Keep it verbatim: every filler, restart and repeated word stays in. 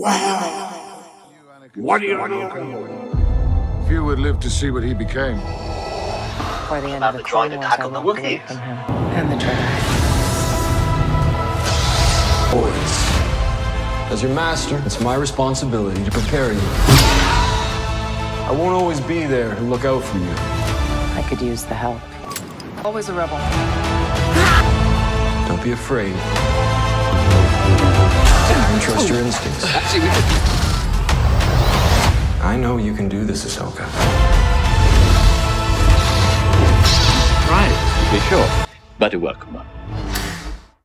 Wow. What are you looking for? Few would live to see what he became. By the end of the Clone Wars, I walked away from him and the Jedi. Boys, as your master, it's my responsibility to prepare you. I won't always be there to look out for you. I could use the help. Always a rebel. Don't be afraid. And trust your instincts. I know you can do this, Ahsoka. Right, to be sure. But a welcome one.